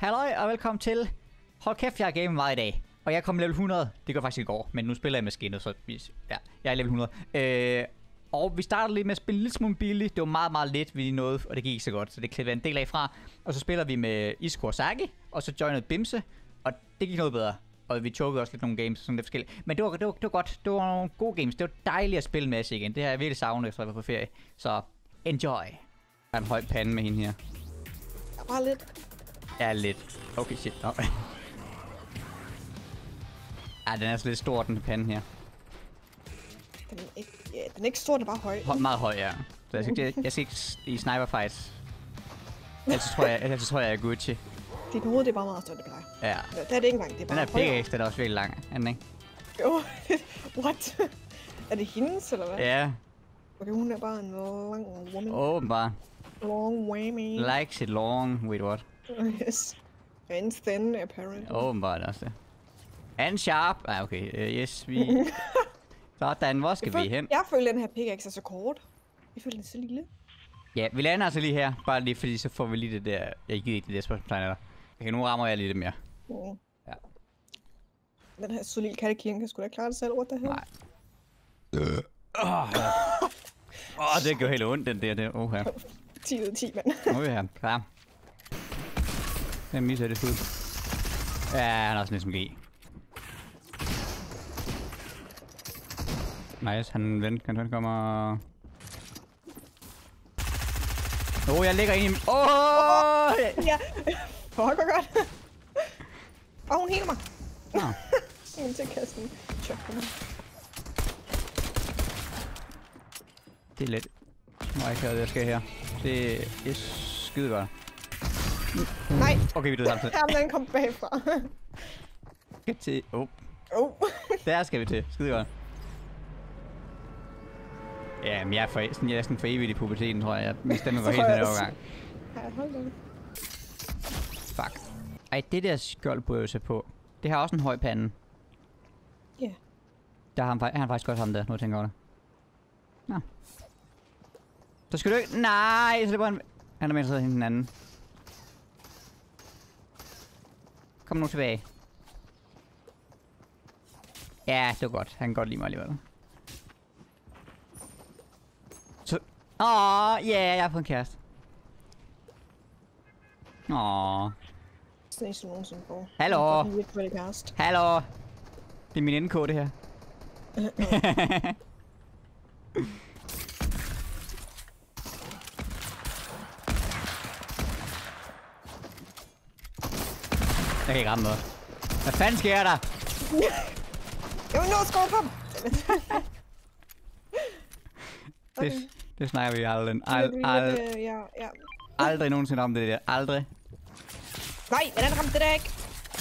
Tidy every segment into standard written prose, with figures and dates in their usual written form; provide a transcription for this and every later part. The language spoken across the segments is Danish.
Halløj og velkommen til. Hold kæft, jeg har gamet meget i dag. Og jeg kom level 100. Det gør faktisk i går, men nu spiller jeg med skinnet, så ja, jeg er level 100. Og vi startede lige med at spille lidt smule billigt. Det var meget lidt, vi nåede, og det gik ikke så godt. Så det klippede en del af fra. Og så spiller vi med Isco og Saki, og så joinede Bimse. Og det gik noget bedre. Og vi chokede også lidt nogle games, sådan lidt forskelligt. Men det var godt. Det var nogle gode games. Det var dejligt at spille med igen. Det har jeg virkelig savnet, efter jeg var på ferie. Så enjoy. Der er en høj pande med hende her. Ja, bare lidt. Ja, lidt. Okay, shit. Oh. Ja, den er så lidt stor, den pande her. Den er ikke stor, den er bare høj. Meget høj, ja. Så jeg skal ikke i sniper fights. Ellers tror jeg er Gucci. Dit hoved, det er bare meget stort, det plejer. Ja. Det er det ikke engang, det er bare den er pickaxe, den er også virkelig lang, er den ikke? Jo, what? Er det hendes, eller hvad? Ja. Okay, hun er bare en lang woman. Åbenbart. Long woman. Likes it long, wait what? Yes. And thin, apparently. Åbenbart også det. And sharp. Ah, okay. Yes, vi... Sådan, hvor skal vi hen? Jeg føler, den her pickaxe er så kort. Jeg føler, den er så lille. Ja, vi lander altså lige her. Bare lige, fordi så får vi lige det der... Jeg giver ikke det der spørgsmålstegn der. Okay, nu rammer jeg lige det mere. Ja. Den her solid kattekirken kan sgu da klare det selv rundt derhen. Nej. Det gør helt ondt, den der. Åh, her. 10 ud af 10, mand. Nu er vi her. Klar. Den misser det skud. Ja, han har også en SMG. Nice, han kommer... jeg ligger inde i... Ja, fuck godt. Hun heler mig. Ingen til at kaste en chok på mig. Det er lidt... Nu har jeg ikke hørt, det der sker her. Det er skide godt. Nej. Okay, vi døde samtidig. Jamen, den kom bagfra. Skal til... Der skal vi til. Skide godt. Ja, men jeg er næsten for evigt i puberteten, tror jeg. Min stemme går helt den overgang. Ja, hold da. Fuck. Ej, det der skjold burde jeg se på. Det har også en høj pande. Ja. Yeah. Der har han faktisk godt ham der, nu tænker jeg over det. Nå. Så skal du ikke... Nej, så det var en... Han er med sig hende den anden. Kom nu tilbage. Ja, det var godt. Han kan godt lide mig alligevel. Så... jeg har fået en kæreste. Snæs nogensinde på. Hallo. Hallo. Det er min NK, det her. Jeg kan ikke ramme noget. Hvad fanden sker der? Jeg vil nå at skåre på ham. Det snakker vi aldrig. Aldrig nogensinde om det der. Aldrig. Nej, hvordan ramte det der ikke?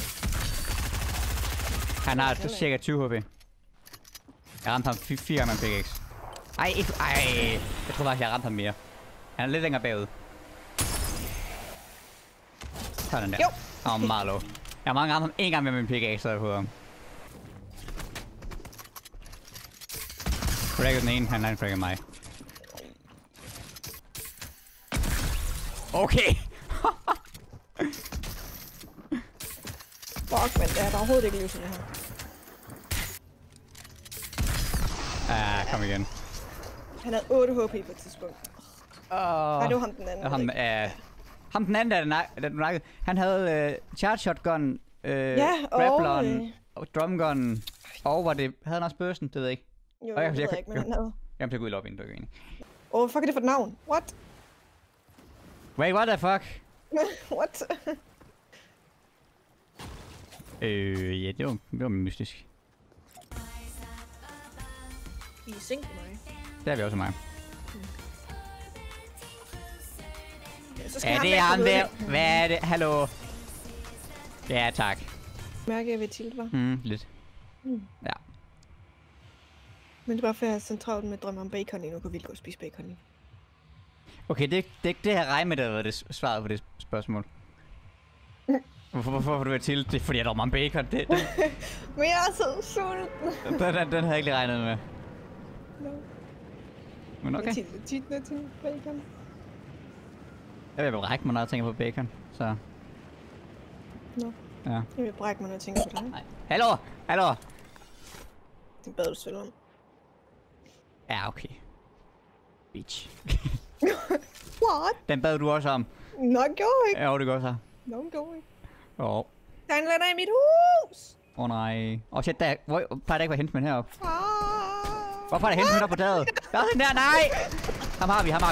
Han har cirka 20 HP. Jeg ramte ham 4 gange med en pickaxe. Ej. Jeg tror faktisk, jeg ramte ham mere. Han er lidt længere bagud. Sådan der. Jo. Meget low. Jeg har mange ramt ham en gang med min pickaxe, så jeg på ham. Fragget den ene, han fragget mig. Okay. Fuck, men det er der overhovedet ikke liv sådan her. Kom igen. Han havde 8 HP på et tidspunkt. Nej, det var ham den anden. Ham den anden, der han havde charge shotgun, grappleren, drumgun, og var det, havde han også børsen, det ved jeg ikke. Jo, jeg ved ikke, men han havde. Jamen, det går ud i lobbyen, du er enig. Fuck er det for et navn? What? Wait, what the fuck? What? Ja, det var mystisk. I er single mig. Det er vi også mig. Ja, det er ham der. Hvad er det? Hallo? Ja, tak. Mærker jeg ved tilt, hva'? Lidt. Ja. Men det er bare for, at jeg er centralt med at drømme om bacon lige nu. Kunne vi gå og spise bacon i? Okay, det her regn med, der var det svaret på det spørgsmål. Hvorfor får du til? Det er fordi, jeg drømmer om bacon. Men jeg er så sulten. Den havde jeg ikke lige regnet med. No. Men okay. Tit til bacon. Jeg vil række mig, når jeg tænker på bacon, så... Nå. Ja. Jeg vil brække mig, når jeg tænker på dig. Nej. Hallo! Hallo! Det bad du selv om. Ja, okay. Bitch. What? Den bad du også om. Nå, gjorde ikke. Ja, det gør så. Nå, gjorde ikke. Åh. Der er en lander i mit hus! Nej. Åh, shit, der hvor plejer der ikke være hentemænd heroppe? Ah. Hvorfor er der hentemænd oppe på taget? Der er den der, nej! Ham har vi.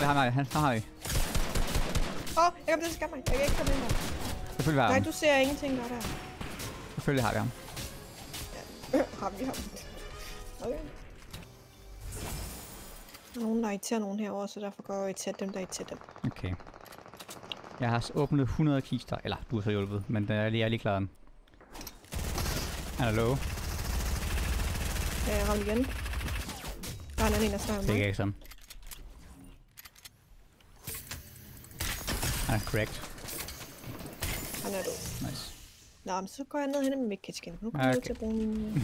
Jeg kom til at skamme mig. Jeg kan ikke komme ind der. Selvfølgelig har vi Nej, ham. du ser ingenting, der er der. Selvfølgelig har vi ham. Har vi ham? Okay. Der er nogen, der irriterer nogen herovre, så derfor går jeg irriterer dem, der irriterer dem. Okay. Jeg har åbnet 100 kister. Eller, du har så hjulpet, men jeg er lige klar den. Han er low. Jeg ramte igen. Der er en, der snakker Det er mig. ikke sådan. Han er correct. Han er død. Nice. Nå, men så går jeg ned hen med midkits igen. Nu kommer jeg nødt til at bruge min...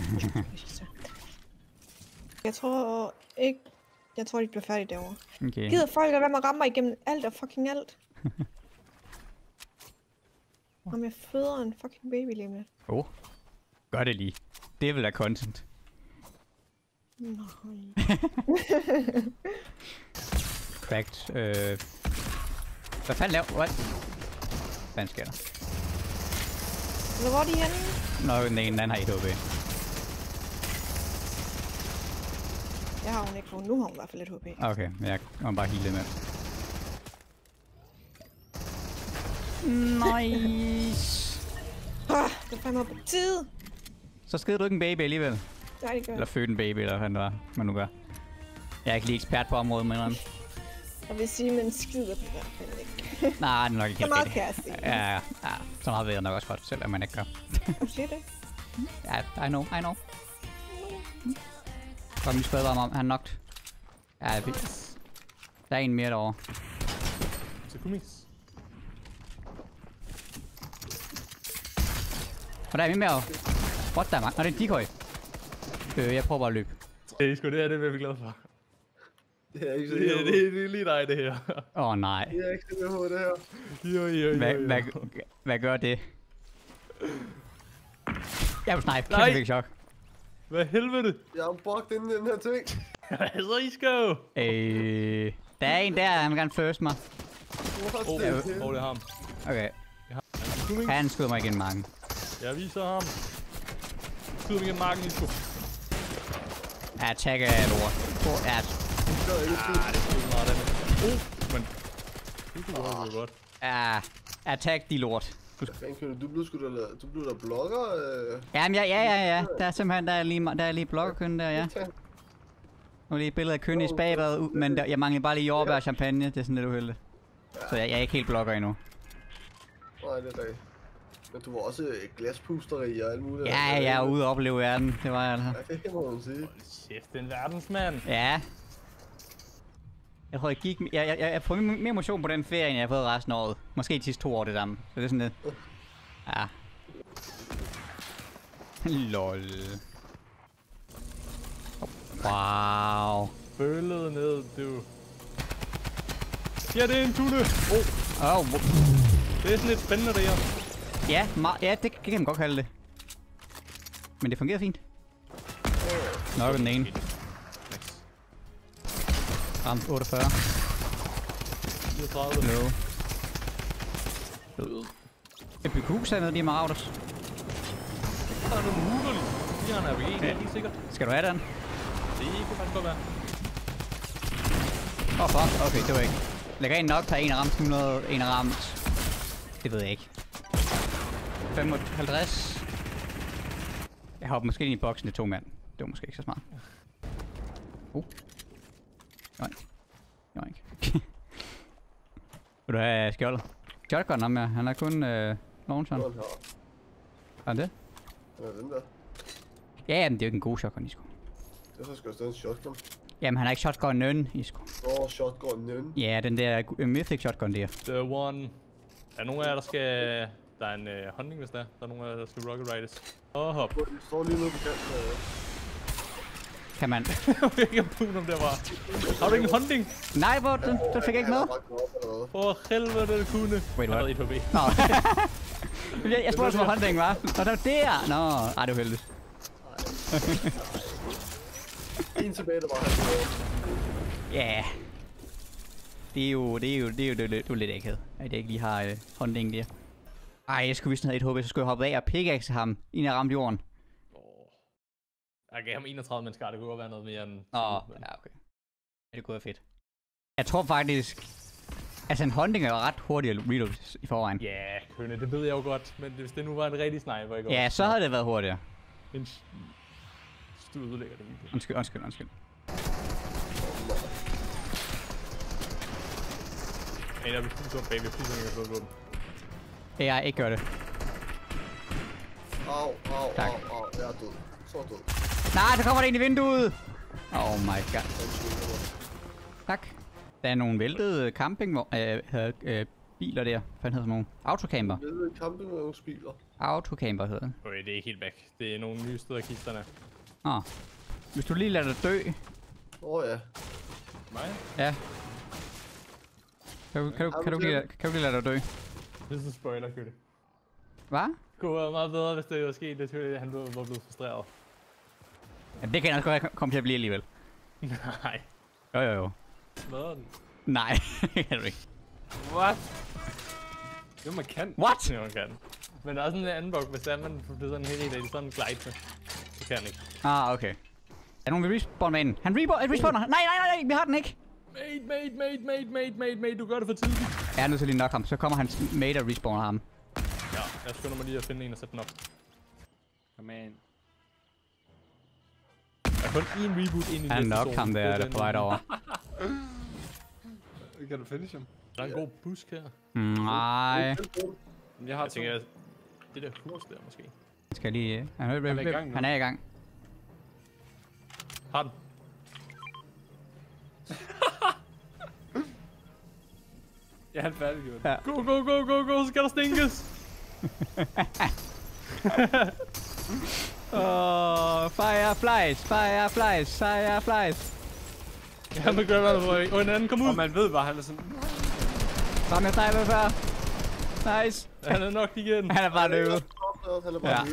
Jeg tror ikke... Jeg tror, de bliver færdige derovre. Okay. Gider folk at være med at ramme mig igennem alt og fucking alt? Om jeg føder en fucking baby lige med. Gør det lige. Det vil være content. Nej. Cracked. Hvad fanden laver? What? Hvad sker der? Hvor er de henne? Nå, den anden har 1 HP. Jeg har hun ikke fået. Nu har hun i hvert fald lidt HP. Okay, jeg må bare heale med. Nice. Det fandt mig på tid. Så skede du ikke en baby alligevel? Nej, det gør Eller fødte en baby, eller hvad det var, man nu gør. Jeg er ikke lige ekspert på området, men jeg vil sige, men skider på hvert fald ikke. nej, det er nok ikke Så meget rigtigt. kan jeg sige. Ja, så meget ved jeg nok også godt, selvom man ikke gør. Du siger det? Ja, I know. Kom, vi spørger om, han er knocked. Ja, der er en mere derovre. Så kumis. Og der er en mere. What the man? Nå, det er en decoy. Jeg prøver bare at løbe. Det er sgu det her, det er vi glade for. Det er ikke så Det er lige dig, det her. Åh nej. Jeg er ikke så med på det her. Hvad gør det? Jeg vil snipe. Nej. Kæmpe chok. Hvad helvede? Jeg har brugt inden den her ting. Så I skal. Der er en der, han vil gerne first mig. Det er ham. Okay. Kumis. Han skyder mig igen mange. Jeg viser ham. Skyd mig igennem marken, Isko. Ja, attack er lort. Ja, Det er sgu meget af det. Men... Det kunne godt. ja, attack de lort. Du blev der blogger? Jamen, ja. Der er simpelthen, der er lige blokkerkøn der, ja. Nu er lige et billede af køn i spadet, men jeg mangler bare lige jordbær og champagne. Det er sådan lidt uheldigt. Så jeg er ikke helt blokker endnu. Nej, det er rigtigt. Men du var også glaspusteri og alt muligt. Ja, jeg er ude og opleve verden. Det var jeg altså. Ja, det kan man sige. Chef, det er en verdensmand. Ja. Jeg tror, jeg får mere motion på den ferie, end jeg har fået resten af året. Måske de sidste 2 år det samme. Så det er sådan lidt. Ja. Lol. Wow. Bøllet ned, du. Ja, det er en tulle. Det er sådan lidt spændende, det her. Ja, det kan man godt kalde det. Men det fungerer fint. Nok den ene. Ramt 48. 34. Low. Epicus er med de Marauders. Der er nogle muler. De har en RPG, det er helt sikkert. Skal du have den? Det kunne faktisk godt være. Fuck. Okay, det var ikke. Lægger en nok, der en er ramt 100, en er ramt. Det ved jeg ikke. 55. Jeg hopper måske ind i boksen til 2 mand. Det var måske ikke så smart. Joink. Vil du have skjoldet? Shotgun ham her. Han er kun launcheren. Sådan her. Er han det? Ja, den der. Ja, men det er jo ikke en god shotgun, Isko. Det er så skal der stå en shotgun. Jamen, han har ikke shotgun nøn, Isko. Shotgun nøn. Ja, den der mythic shotgun der. The one. Er nogen af jer, der skal... Der er en hunting, hvis der er. Der er nogen af jer, der skal rocket rides. Hop. Du står lige nede på kanten. Kan man? Jeg kan putte dem der bare. Har du ikke en hunting? Nej, hvor den fik jeg ikke med. For helvede, det kunne. Wait, Han what? havde 1 HP. Nå. Jeg spurgte også, hvor håndringen var. Og der var der! Nå, ej, det var heldigt. En tilbage, der var han. Ja. Det er jo lidt akavet, at jeg ikke lige har håndringen der. Ej, jeg skulle vist have et håb, så skulle jeg hoppe af og pickaxe ham, inden jeg ramte jorden. Jeg gav ham 31 mennesker, det kunne godt være noget mere end... Ja, okay. Det kunne være fedt. Jeg tror faktisk... Altså, en håndring er jo ret hurtig at reload i forvejen. Ja, Kønne, det ved jeg jo godt. Men hvis det nu var en rigtig sniper, ikke? Ja, så havde det været hurtigere. En udlægger det lige. Undskyld. En af dem står bagved fliserne, jeg har slået på dem. Ja, ikke gør det. Au. Jeg er død. Så død. Nej, så kommer der en i vinduet! Oh my god. Tak. Der er nogle væltede biler der. Hvad hedder sådan nogle? Autocamper. Væltede campingvognsbiler. Autocamper hedder det. Okay, det er ikke helt væk. Det er nogle nye steder af kisterne. Hvis du lige lader dig dø. Ja. Mig? Ja. Kan du lige lade dig dø? Det er sådan en spoiler, Kønne. Hvad? Det kunne være meget bedre, hvis det var sket. Det tror jeg, han var blevet frustreret. Ja, det kan jeg også godt komme til at blive alligevel. Nej. Jo. Smadrer den? Nej, det kan du ikke. What? Jo, man kan. What? Ja, man kan. Men der er sådan en anden bug, hvis der man bliver sådan en hel del af sådan en glide med. Det kan han ikke. Okay. Er nogen vil respawn med den? Han respawner! Nej, vi har den ikke! Mate, du gør det for tidligt. Jeg er nødt til lige nok ham, så kommer hans mate og respawner ham. Ja, jeg skynder mig lige at finde en og sætte den op. Come in. Der er kun én reboot ind i Han nok ham der på vej derover. Kan du finish ham? Der er en god busk her. Nej. Jeg har Jeg tænker, det der hus der måske. Skal lige... Han er i gang. Har den. Jeg er færdiggjort. Ja. Go, så skal der stinkes. Fireflies. Ja, man gør noget, og en anden kom ud. Og man ved bare, han er sådan... Kom, jeg snipede før. Nice. Han er nok igen. Han er bare løbet. Han er bare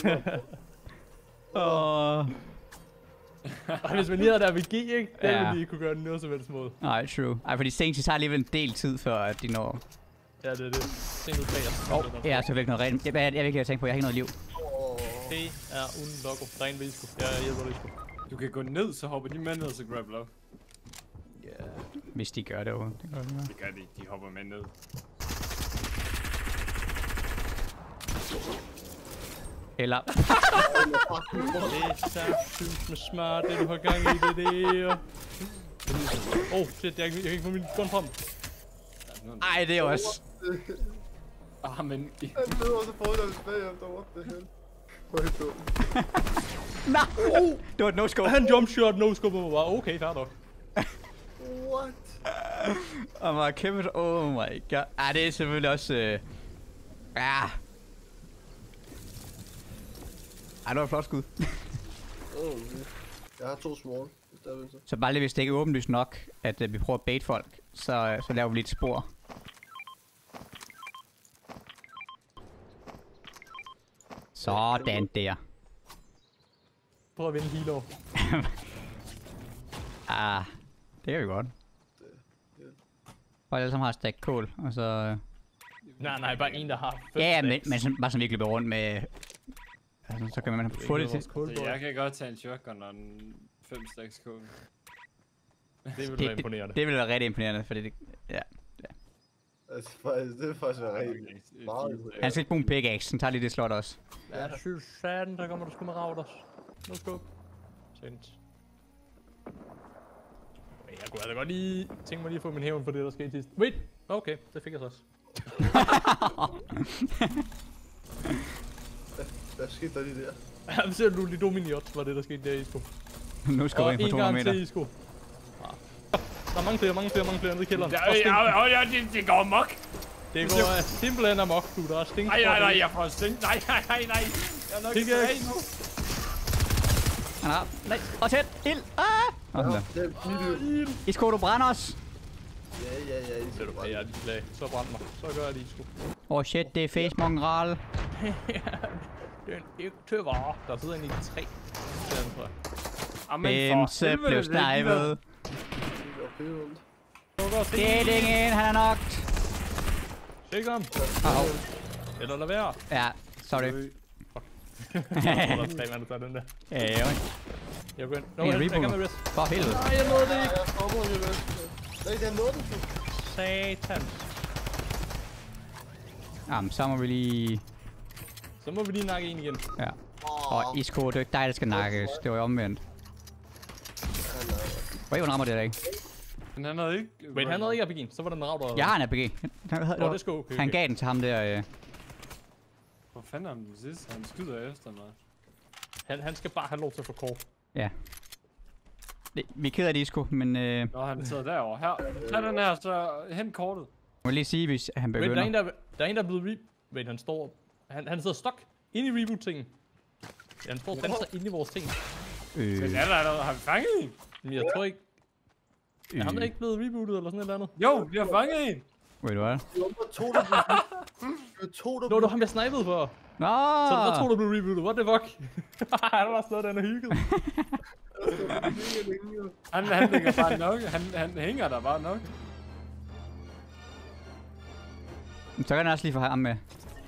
Og hvis man lige havde der ved G, ikke? Der Ja. ville de kunne gøre den noget som helst måde. Nej, true. Ej, fordi Stinky tager alligevel en del tid, før at de når... Ja, det er det. Se nu bag os. Jeg er selvfølgelig noget rent. Jeg vil ikke tænke på, jeg har ikke noget liv. Det er uden logo. Ren risiko. Jeg hjælper risiko. Du kan gå ned, så hopper de med ned, og så grab love. Ja. Hvis de gør det jo. Det gør de. Det gør de ikke, de hopper med ned. Eller... Det er sagt med smart, det du har gang i det der. Shit, jeg kan ikke få min gun frem. Ej, det er også... Men... Han ved også på det bagefter. What the hell? Hvor er det dumt. Nej! Det var et no-scope. Han jumpshot, no-scope mig bare. Okay, fair nok. What? Og var kæmpe... Oh my god. Ej, det er selvfølgelig også... Ja. Ej, det var et flot skud. Jeg har 2 small. Så bare lige hvis det ikke er åbenlyst nok, at vi prøver at bait folk, så laver vi lidt spor. Sådan der. Prøv at vinde healer. Det kan vi godt. Bare alle sammen har stack kål, og så... Nej, bare en, der har 5 Ja, men bare sådan virkelig løber rundt med... Altså, så kan man få det til... Så jeg kan godt tage en shotgun og en 5 stacks kål. Det vil være imponerende. Det vil være rigtig imponerende, fordi det... Ja. Altså, det er faktisk rigtig meget. Han skal ikke bruge en pickaxe, han tager lige det slot også. Ja, synes satan, der kommer du sgu med rauders. Nu skub. Sent. Jeg kunne altså godt lige tænke mig lige at få min hævn for det, der skete sidst. Wait! Okay, det fik jeg så også. Hvad skete der lige der? Ja, ser du lige Dominiot, var det, der skete der i sko. Nu skal vi ind på 200 meter. Og en gang til i sko. Der er mange flere nede i kælderen. Ja, det går amok. Det går simpelthen amok, du. Der er stink. Nej, jeg får stink. Nej. Jeg er nok ikke tilbage nu. Nej, og tæt. Ild. Det er billigt. Isko, du brænder os. Ja. Så brænd mig. Så gør jeg lige sgu. Shit, det er face mongrel. Den ægte vare. Der sidder egentlig 3. Bimse blev snipet. Getting in, han er nok. Shake ham. Eller lad være. Ja, sorry. Der er 3 mand, der tager den der. Ja, jo. Jeg går ind. En reboot. For helvede. Nej, jeg nåede det ikke. Nej, den nåede den. Satan. Jamen, så må vi lige... Så må vi lige nakke en igen. Ja. Og Isko, det er ikke dig, der skal nakkes. Det var jo omvendt. Hvor rammer det der ikke? Men han havde ikke... Men han havde ikke APG'en, så var den ravd. Jeg har en RPG. Det skal okay. Han gav den til ham der. Hvor fanden er den sidste? Han skyder efter mig. Han skal bare have lov til at få kort. Ja. Vi er ked af det, Isko, men... Nå, han sidder derovre. Her. Tag den her, så hent kortet. Jeg vil lige sige, hvis han begynder... Men der er en, der er blevet Wait, han står... Han sidder stok inde i reboot-tingen. Han står og danser inde i vores ting. Men har vi fanget en? Men jeg tror ikke... Er ham der ikke blevet rebootet eller sådan et eller andet? Jo, vi har fanget en! Ved du hvad? Nå, det var ham, jeg snipede for. Nå! Så der var 2, der blev rebootet. What the fuck? Han var stadig den og hygget. Han ligger bare nok. Han hænger der bare nok. Så kan han også lige få ham med.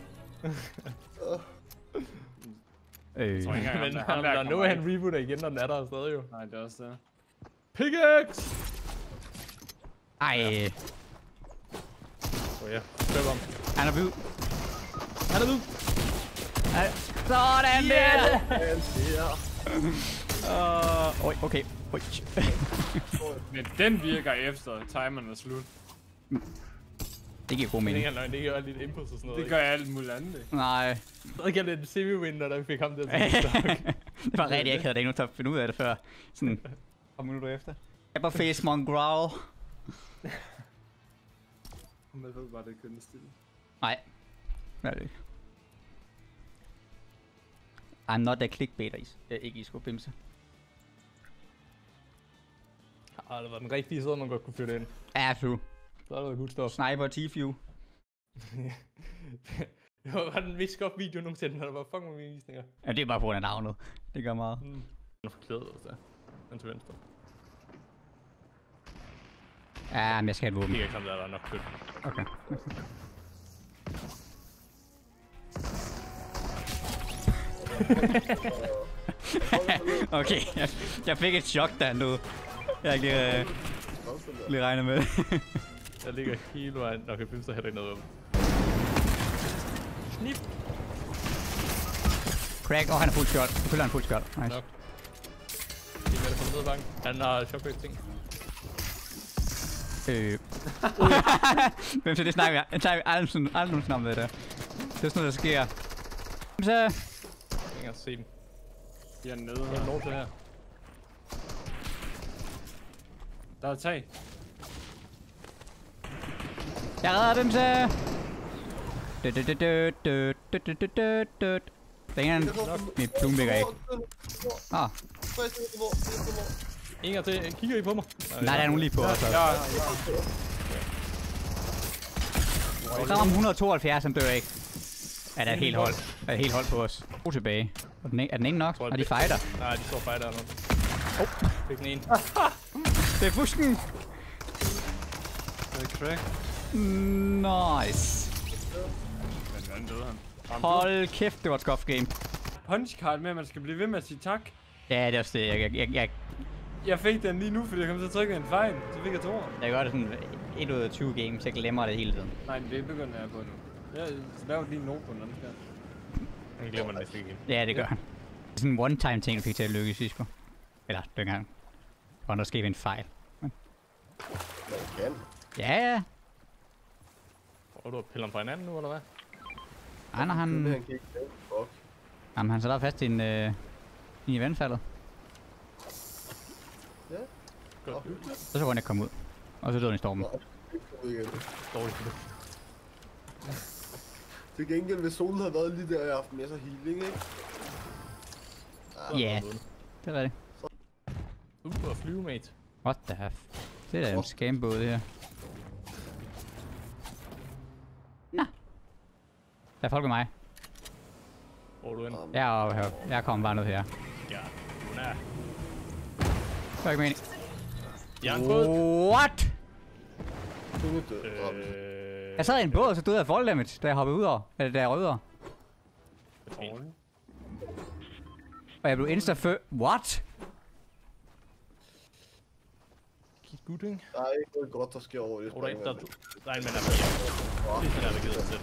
Men han nu er han rebooter igen, når den er der stadig jo. Nej, det er også det. Pickaxe! Ej. Så ja, køb ham. Han er hvid. Han er hvid. Sådan der! Okay. Men den virker efter timeren er slut. Det giver god mening. Det giver lidt impuls og sådan noget. Det gør alt muligt andet, ikke? Nej. Så gav det en semi-winner, da vi fik ham der til det var rigtigt, jeg ikke havde det endnu til at finde ud af det før. Sådan 5 minutter efter. Jeg bare face Mongrawl. Man ved bare, det er kun stille. Nej. Hvad er det ikke? I'm not a clickbaiter, ikke Isko Bimse. Det var den rigtige side, man godt kunne føre det ind. Ja, true. Så er det good stuff. Sniper T-View. Det var den mest godt video nogensinde, når der var fucking mange visninger. Ja, det er bare på grund af navnet. Det gør meget. Den er forklædet også der. Den til venstre. Ja, men jeg skal have et våben. Det er ikke ham der er nok fedt. Okay. Okay, jeg fik et chok der nu. Jeg ikke lige regnet med. Jeg ligger hele vejen. Okay, Bimse hætter ikke noget om. Snip! Crack, han er fuld skjold. Følger han fuld skjold. Nice. Nok. Det er med at komme ned ad banken. Han har shockwave ting. Hvem så det snakker vi? Jeg aldrig nogensinde om det der. Det er sådan noget, der sker. Så... Jeg kan ikke se dem. De er nede Jeg har lov til her. Der er tag. Jeg redder dem så. Der er en mit plumvækker ikke. Ah. Inger til, kigger I på mig? Nej, der er nogen lige på os. Ja. Jeg rammer 172, som dør ikke. Ja, der er et helt hold. Der er et helt hold på os. To tilbage. Er den ene nok? Og de fighter? Nej, de står fighter nu. Fik den ene. Det er fusken! Det er crack. Nice. Men hvordan døde han? Hold kæft, det var et scuff game. Punchcard med, at man skal blive ved med at sige tak. Ja, det er også det. Jeg fik den lige nu, fordi jeg kom til at trykke en fejl. Så fik jeg 2 år. Jeg gør det sådan 1 ud af 20 games. Jeg glemmer det hele tiden. Nej, men det begynder jeg på nu. Jeg laver lige en note på den anden skærm. Han glemmer den næste igen. Ja, det gør han. Det er sådan en one-time ting, du fik til at lykkes sidst på. Eller dengang. Og der skete en fejl. Man kan. Ja. Prøver du at pille ham fra hinanden nu, eller hvad? Nej, når han... Han kan ikke lave. Fuck. Jamen, han sidder fast i en... i vandfaldet. Ja. Godt. Så kunne han ikke komme ud. Og så døde han i stormen. Dårligt. Til gengæld, hvis solen havde været lige der i aften med så healing, ikke? Ja, det er rigtigt. Og flyve, mate. What the f... Det er da en scambåd, det her. Nå. Der er folk med mig. Hvor er du henne? Jeg er oppe her. Jeg kommer bare ned her. Ja, hun er. Det er ikke mening. Jernbåd. What? Hun er død. Jeg sad i en båd, og så døde jeg af fall damage, da jeg hoppede ud over. Eller da jeg rød over. Og jeg blev insta-fø... What? Kig gut, ikke? Der er ikke noget godt, der sker over det. Der er en mand, der er det er givet til.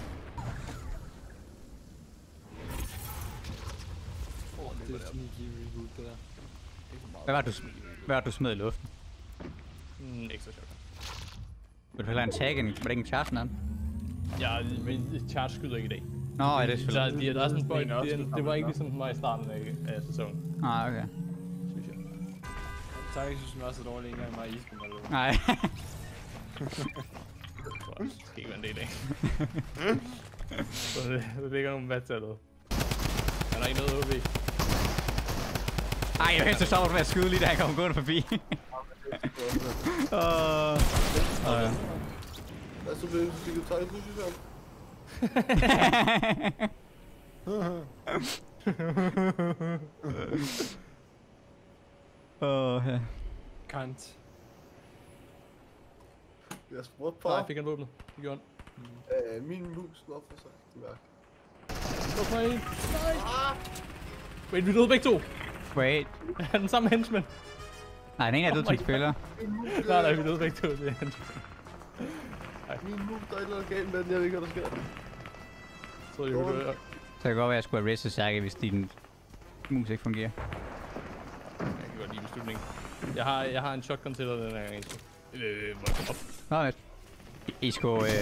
Det er sneaky reboot, det der. Hvad var du smed i luften? Ekstra chok. Vil du hellere en tag, end var det ikke en charge den? Ja, men charge skyder ikke i dag. Nå, er det selvfølgelig. Der er sådan en det var ikke ligesom mig i starten af sæsonen. Nej, okay. Synes jeg. Så jeg synes, også er dårligt engang mig i isben eller noget. Nej. Det skal ikke være en del af. Så det ligger nogle vandtallet. Er der ikke noget OB? Ej, jeg var helt så sjovt med at skyde lige, da han kom gående forbi. Hvad så vil du tage det, synes jeg? Ja. Kant. Jeg spurgte Nej, på. fik han våbnet. Det gjorde han. Min mus den opfører sig. Mærk. Luk mig ind. Nej! Wait, vi døde begge to. Wait. Er den samme henchman? Nej, den ene er død til en spiller. Nej, vi døde begge to. Det er henchman. Min mus, der er et eller andet galt med den. Jeg ved ikke, hvad der sker. Så jeg vil Så det kan godt være, at jeg skulle have restet Særke, hvis din mus ikke fungerer. Jeg kan godt lide beslutningen. Jeg har en shotgun til dig den her gang. Nå, men... I skulle...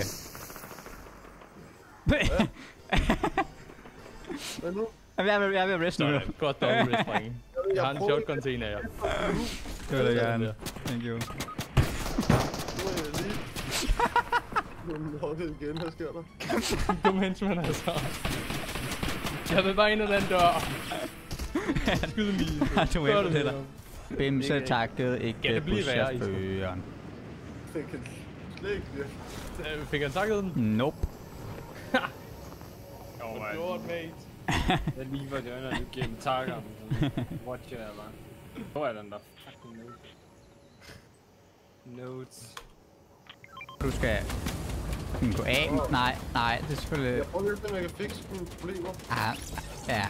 Hvad nu? Jeg er ved at reste nu. Godt double rest, drenge. Jeg har en shotgun til en af jer. Det vil jeg gerne. Thank you. Nu er jeg lige. Nu er den lukket igen. Hvad sker der? Dum henchman altså. Jeg vil bare ind ad den dør. Skyd lige. Han tog efter til dig. Bimse takkede ikke buschaufføren. Fik han slet ikke det. Fik han takket den? Nope. Jo, man. Gjort, mate. Jeg lige var det under, du gennem takkeren. Watch jeg bare. Hvor er den der fucking note? Notes. Du skal... gå af. Nej, det er selvfølgelig... Jeg prøver at hjælpe, om jeg kan fikse mine problemer. Ja.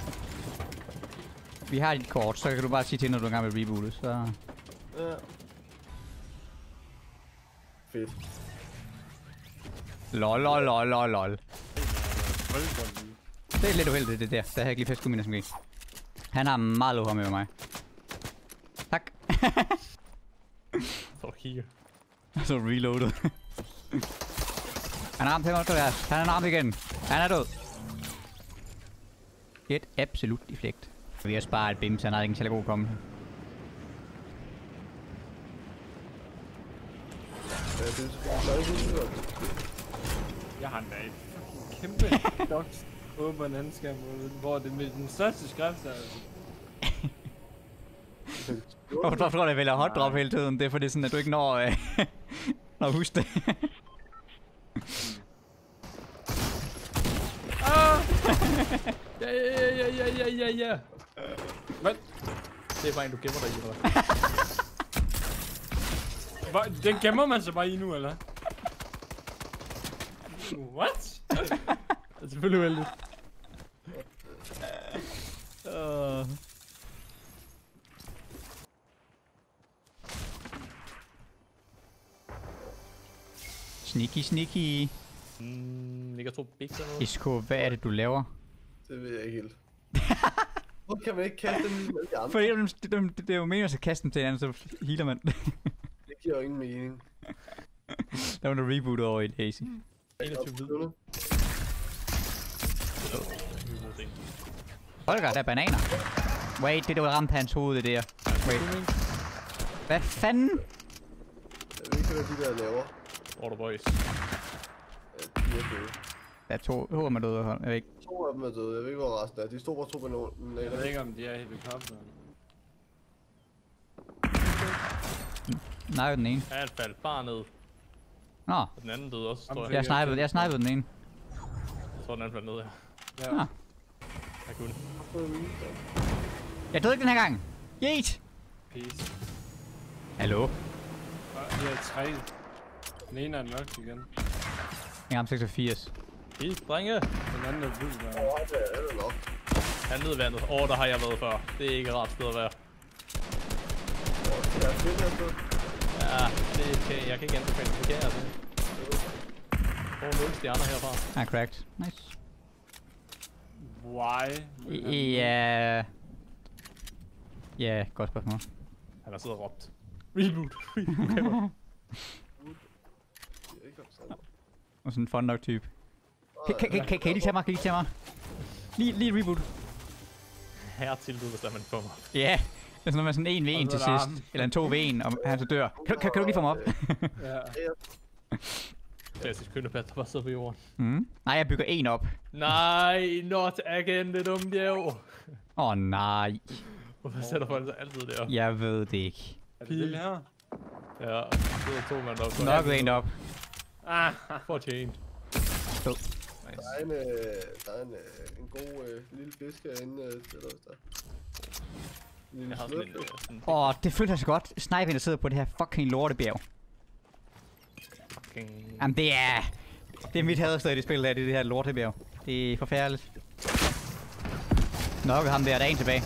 Vi har dit kort, så kan du bare sige til, når du er gang med rebootet, så... Ja. Fedt. Lol. Det er lidt uheldigt, det der. Der har jeg ikke lige festet min SMG. Han har meget lov med mig. Tak. Så kigger. Så reloadet. Han er armt til mig, han er armt igen. Han er død. Et absolut deflekt. Vi har sparet Bims, han har ikke en særlig god komme. Ja, det er så Jeg har en dag kæmpe dogs åben en anden skærm, hvor det med den største skrift er altså. Hvorfor tror du, jeg vælger hot drop hele tiden? Det er fordi sådan, at du ikke når at huske det. Ja. Hvad? Det er bare en, du gemmer dig i, eller hvad? Den gemmer man sig bare i nu, eller? What? Det er selvfølgelig vældigt. Sneaky. Ligger 2 bigs eller noget? Isko, hvad er det, du laver? Det ved jeg ikke helt. Hvorfor kan man ikke kaste dem ligesom alle de andre? Fordi det er jo meningen at kaste dem til hinanden, så healer man. Det giver jo ingen mening. Der var noget rebootet over i Daisy. 21 hvid. Holger, der er bananer. Wait, det der ramte hans hoved, det der. Wait. Hvad fanden? Jeg ved ikke, hvad de der laver. Order boys. De er døde. Der er 2 hoveder med døde, jeg ved ikke. 2 af dem er døde. Jeg ved ikke, hvor resten er. De stod bare 2 bananer. Jeg ved ikke, om de er helikopteren. Nej, den ene. Han faldt bare ned. Nå, Og den anden døde også, tror jeg. jeg snipede den ene. Jeg tror, den anden faldt ned her. Ja. Ah. kunne. Jeg døde ikke den her gang. Yeet! Peace. Hallo? Og her er 3. Den ene er nok igen. Jeg har 86. Peace, drenge. Den anden er vild, der. Det er det nok. Han ned vandet. Der har jeg været før. Det er ikke et rart sted at være. Jeg er fedt her så. Ja, det kan jeg kan ikke anbefale. Det kan jeg altså. Får 0 stjerner herfra. Ah, cracked. Nice. Why? Ja... Ja, godt spørgsmål. Han har siddet og råbt. Reboot. Reboot. Og sådan en fun nok type. Kan I lige tage mig? Kan I lige tage mig? Lige reboot. Hertil du, hvis der man får mig. Ja. Det er sådan noget med sådan en v1 til sidst. Eller en 2v1, og han så dør. Kan du lige få mig op? Ja. Klassisk kønnepat, der bare sidder på jorden. Nej, jeg bygger en op. Nej, not again, det dumme bjerg. Nej. Hvorfor sætter folk sig altid der? Jeg ved det ikke. Er det det her? Ja, der sidder 2 mand op. Nok en op. Fortjent. Stod. Nice. Der er en god lille fisk herinde til os der. Jeg har sådan en... Det føles altså godt. Snipen, der sidder på det her fucking lortebjerg. Jamen det er mit hadersted i det spil der, det her lortebjerg. Det er forfærdeligt. Nok ham der er en tilbage.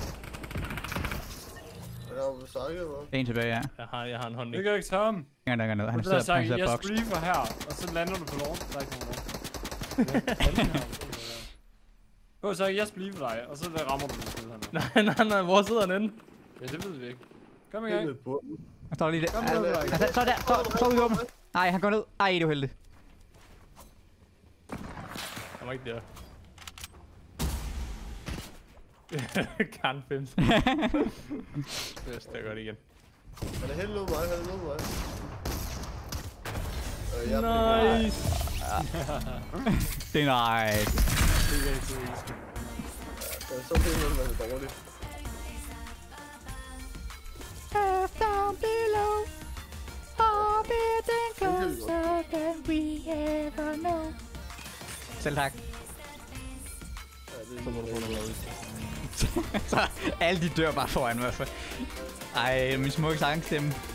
En tilbage, ja. Jeg har en hånd. Det kan ikke tage ham. Han er ned. Han er sidder jeg boxed. streamer her, og så lander du på lort. Der er ikke nogen lort. Så jeg streamer dig, og så rammer du det. Nej, hvor sidder han henne? Ja, det ved vi ikke. Kom i gang. Han står lige der. Så der, så ud i åben. Nej, han går ned. Ej, det er uheldigt. Han var ikke der. Kan 5. Det er godt igen. Han er helt nede mig, Nice! Det er nej. Det er så pænt, at man er dårligt. Down below. Forbidden closer than we ever know. Selv tak. Så alle de dør bare foran mig. Ej, min smukke sangstemme.